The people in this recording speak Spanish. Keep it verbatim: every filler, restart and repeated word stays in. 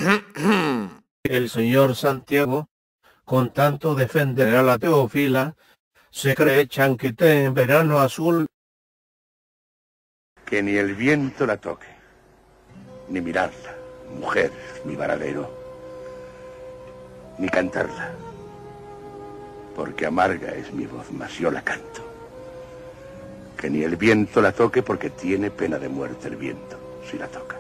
El señor Santiago, con tanto defender a la Teófila, se cree chanquete en verano azul. Que ni el viento la toque, ni mirarla, mujer, mi varadero, ni cantarla, porque amarga es mi voz, mas yo la canto. Que ni el viento la toque, porque tiene pena de muerte el viento, si la toca.